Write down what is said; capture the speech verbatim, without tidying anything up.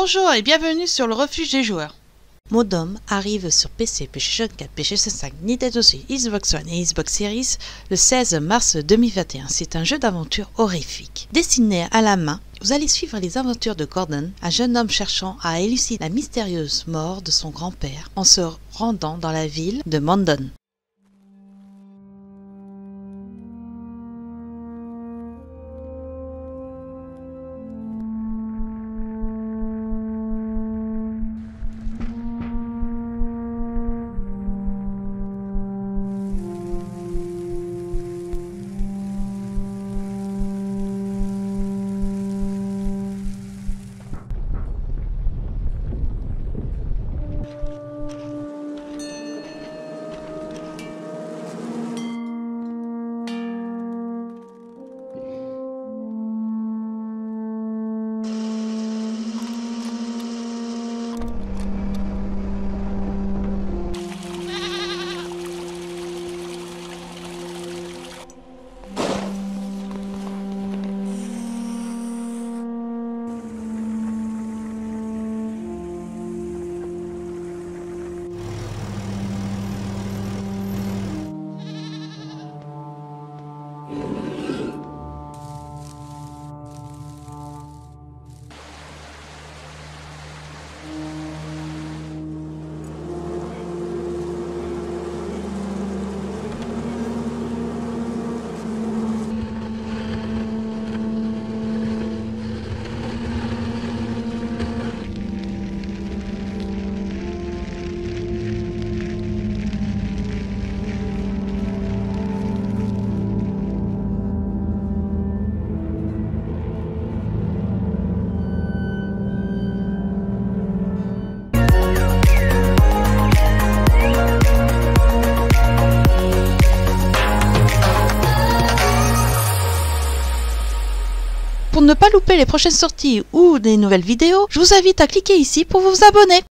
Bonjour et bienvenue sur le refuge des joueurs. Modom arrive sur P C, PlayStation quatre, PlayStation cinq, Nintendo Switch, Xbox One et Xbox Series le seize mars deux mille vingt et un. C'est un jeu d'aventure horrifique. Dessiné à la main, vous allez suivre les aventures de Gordon, un jeune homme cherchant à élucider la mystérieuse mort de son grand-père en se rendant dans la ville de Mandon. Pour ne pas louper les prochaines sorties ou des nouvelles vidéos, je vous invite à cliquer ici pour vous abonner.